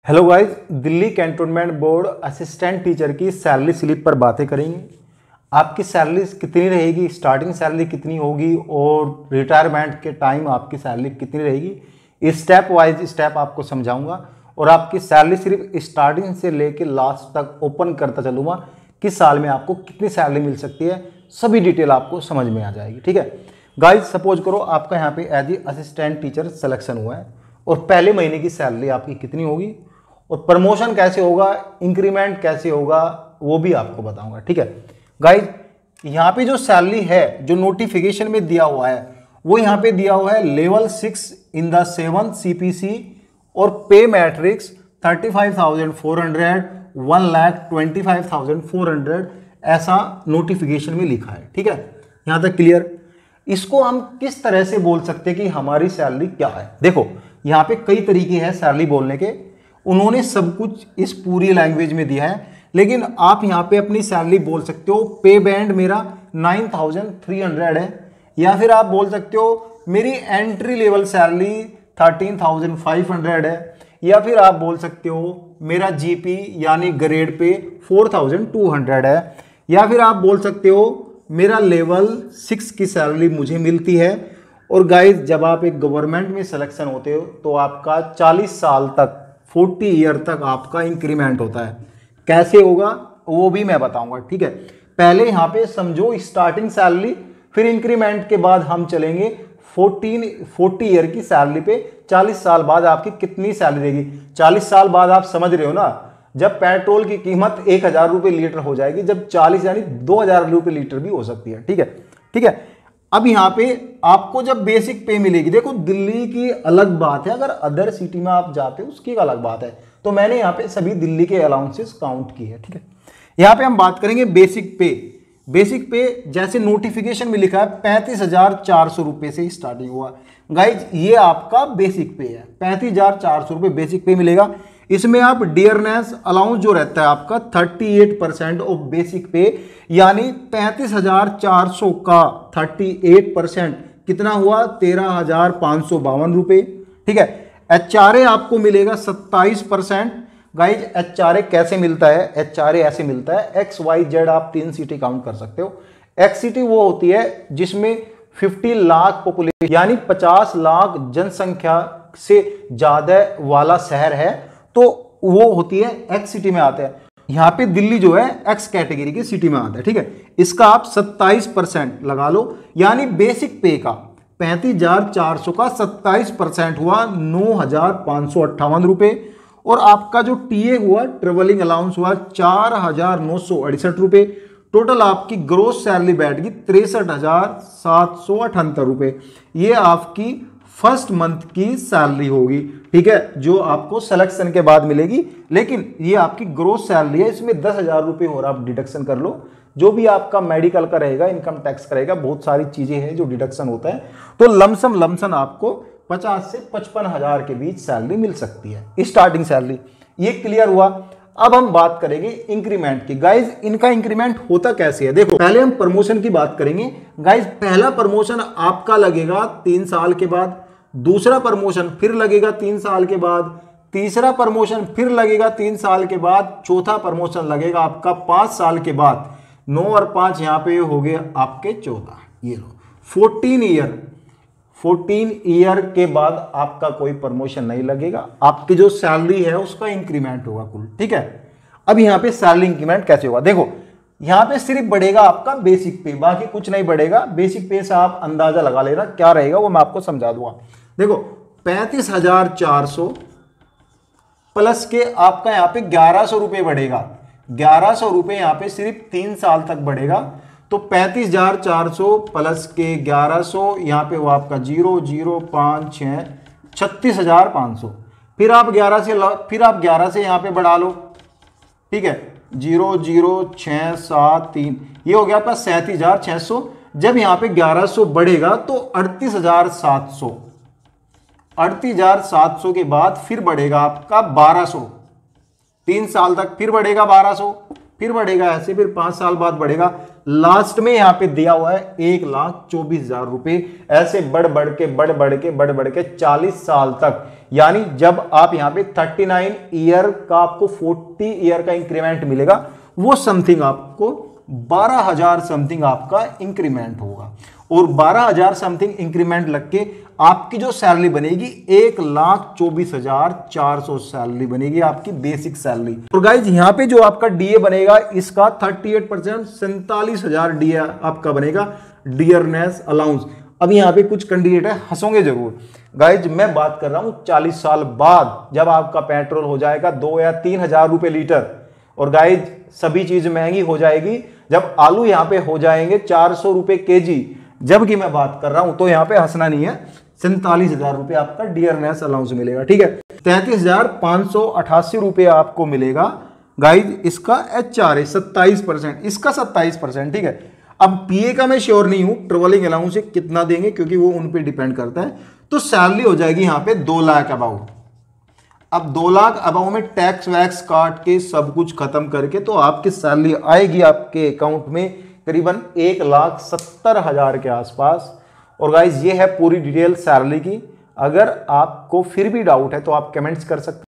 Hello guys, Delhi cantonment board assistant teacher की salary slip पर बातें करेंगे। आपकी सैलरी कितनी रहेगी, स्टार्टिंग सैलरी कितनी होगी और रिटायरमेंट के टाइम आपकी सैलरी कितनी रहेगी, स्टेप वाइज स्टेप आपको समझाऊंगा। और आपकी सैलरी सिर्फ स्टार्टिंग से लेकर लास्ट तक ओपन करता चलूँगा कि साल में आपको कितनी सैलरी मिल सकती है, सभी डिटेल आपको समझ में आ जाएगी। ठीक है गाइज, सपोज करो आपका यहाँ पे as a assistant teacher selection हुआ है और पहले महीने की सैलरी आपकी कितनी होगी और प्रमोशन कैसे होगा, इंक्रीमेंट कैसे होगा, वो भी आपको बताऊंगा। ठीक है गाइज, यहाँ पे जो सैलरी है जो नोटिफिकेशन में दिया हुआ है वो यहाँ पे दिया हुआ है लेवल 6 इन द 7 CPC और पे मैट्रिक्स 35,400, 1,25,400 ऐसा नोटिफिकेशन में लिखा है। ठीक है, यहाँ तक क्लियर। इसको हम किस तरह से बोल सकते हैं कि हमारी सैलरी क्या है। देखो यहाँ पे कई तरीके हैं सैलरी बोलने के, उन्होंने सब कुछ इस पूरी लैंग्वेज में दिया है, लेकिन आप यहाँ पे अपनी सैलरी बोल सकते हो पे बैंड मेरा 9,300 है, या फिर आप बोल सकते हो मेरी एंट्री लेवल सैलरी 13,500 है, या फिर आप बोल सकते हो मेरा GP यानी ग्रेड पे 4,200 है, या फिर आप बोल सकते हो मेरा लेवल 6 की सैलरी मुझे मिलती है। और गाइज, जब आप एक गवर्नमेंट में सिलेक्शन होते हो तो आपका 40 साल तक 40 ईयर तक आपका इंक्रीमेंट होता है। कैसे होगा वो भी मैं बताऊंगा। ठीक है, पहले यहाँ पे समझो स्टार्टिंग सैलरी, फिर इंक्रीमेंट के बाद हम चलेंगे 40 ईयर की सैलरी पे। 40 साल बाद आपकी कितनी सैलरी रहेगी। 40 साल बाद आप समझ रहे हो ना, जब पेट्रोल की कीमत 1,000 रुपये लीटर हो जाएगी, जब 40 यानी 2,000 रुपये लीटर भी हो सकती है। ठीक है, ठीक है। अब यहाँ पे आपको जब बेसिक पे मिलेगी, देखो दिल्ली की अलग बात है, अगर अदर सिटी में आप जाते हो उसकी अलग बात है, तो मैंने यहाँ पे सभी दिल्ली के अलाउंसेस काउंट किए हैं। ठीक है, यहाँ पे हम बात करेंगे बेसिक पे। बेसिक पे जैसे नोटिफिकेशन में लिखा है 35,400 रुपये से स्टार्टिंग हुआ। गाइज, ये आपका बेसिक पे है, 35,400 रुपये बेसिक पे मिलेगा। इसमें आप डियरनेस अलाउंस जो रहता है आपका 38% ऑफ बेसिक पे, यानी 35,400 का 38% कितना हुआ, 13,552 रुपये। ठीक है, HRA आपको मिलेगा 27%। गाइज, HRA कैसे मिलता है, HRA ऐसे मिलता है, XYZ आप 3 सिटी काउंट कर सकते हो। X सिटी वो होती है जिसमें 50 लाख पॉपुलेशन यानी 50 लाख जनसंख्या से ज्यादा वाला शहर है, तो वो होती है X सिटी में आते हैं। यहाँ पे दिल्ली जो है X कैटेगरी की सिटी में आता है। ठीक है, इसका आप 27% लगा लो, यानी बेसिक पे का 35,400 का 27% हुआ 9,558 रुपये। और आपका जो टीए हुआ, ट्रेवलिंग अलाउंस हुआ 4,968 रुपये। टोटल आपकी ग्रोस सैलरी बैठगी 63,778 रुपये। ये आपकी फर्स्ट मंथ की सैलरी होगी। ठीक है, जो आपको सिलेक्शन के बाद मिलेगी, लेकिन ये आपकी ग्रोस सैलरी है, इसमें 10,000 रुपये और आप डिडक्शन कर लो, जो भी आपका मेडिकल का रहेगा, इनकम टैक्स करेगा, बहुत सारी चीजें हैं जो डिडक्शन होता है। तो लमसम आपको 50 से 55,000 के बीच सैलरी मिल सकती है, स्टार्टिंग सैलरी। ये क्लियर हुआ। अब हम बात करेंगे इंक्रीमेंट की। गाइज, इनका इंक्रीमेंट होता कैसे है, देखो पहले हम प्रमोशन की बात करेंगे। गाइज, पहला प्रमोशन आपका लगेगा 3 साल के बाद, दूसरा प्रमोशन फिर लगेगा 3 साल के बाद, तीसरा प्रमोशन फिर लगेगा 3 साल के बाद, चौथा प्रमोशन लगेगा आपका 5 साल के बाद। 9 और 5 यहाँ पे हो गए आपके 14। ये लो 14 ईयर के बाद आपका कोई प्रमोशन नहीं लगेगा, आपकी जो सैलरी है उसका इंक्रीमेंट होगा कुल। ठीक है, अब यहाँ पे सैलरी इंक्रीमेंट कैसे होगा, देखो यहाँ पे सिर्फ बढ़ेगा आपका बेसिक पे, बाकी कुछ नहीं बढ़ेगा। बेसिक पे से आप अंदाजा लगा लेना क्या रहेगा, वो मैं आपको समझा दूंगा। देखो 35,400 प्लस के आपका यहाँ पे 1,100 रुपये बढ़ेगा। 1,100 रुपये यहाँ पे सिर्फ 3 साल तक बढ़ेगा। तो 35,400 प्लस के 1,100, यहाँ पे वो आपका 0 0 5 6 36,500। फिर आप 11 से यहाँ पे बढ़ा लो। ठीक है, 0 0 6 7 3, ये हो गया आपका 37,600। जब यहाँ पे 1,100 बढ़ेगा तो 38,700। 38,700 के बाद फिर बढ़ेगा आपका 1,200, 3 साल तक फिर बढ़ेगा 1,200, फिर बढ़ेगा ऐसे, फिर 5 साल बाद बढ़ेगा, लास्ट में यहाँ पे दिया हुआ है 1,24,000 रुपए। ऐसे बढ़ बढ़ के 40 साल तक, यानी जब आप यहाँ पे 39 ईयर का आपको 40 ईयर का इंक्रीमेंट मिलेगा, वो समथिंग आपको 12,000 समथिंग आपका इंक्रीमेंट होगा। और 12,000 समथिंग इंक्रीमेंट लग के आपकी जो सैलरी बनेगी 1,24,400 सैलरी बनेगी आपकी बेसिक सैलरी। और गाइज यहाँ पे जो आपका डीए बनेगा इसका 38% 47,000 डीए आपका बनेगा डियरनेस अलाउंस। अब यहाँ पे कुछ कैंडिडेट है हंसोगे जरूर, गाइज मैं बात कर रहा हूं 40 साल बाद जब आपका पेट्रोल हो जाएगा 2 या 3,000 रुपए लीटर, और गाइज सभी चीज महंगी हो जाएगी जब आलू यहाँ पे हो जाएंगे 400 रुपए केजी, जबकि मैं बात कर रहा हूं तो यहाँ पे हंसना नहीं है, 47,000 रुपए आपका डियरनेस अलाउंस मिलेगा। ठीक है, 33,588 रुपए आपको मिलेगा गाइज इसका एचआरए 27%, इसका 27%। ठीक है, अब पीए का मैं श्योर नहीं हूं ट्रेवलिंग अलाउंस से कितना देंगे क्योंकि वो उन पे डिपेंड करता है। तो सैलरी हो जाएगी यहां पे 2 लाख अबाउ। अब 2 लाख अबाउ में टैक्स वैक्स काट के सब कुछ खत्म करके तो आपकी सैलरी आएगी आपके अकाउंट में करीबन 1,70,000 के आसपास। और गाइज ये है पूरी डिटेल सैलरी की। अगर आपको फिर भी डाउट है तो आप कमेंट्स कर सकते हैं।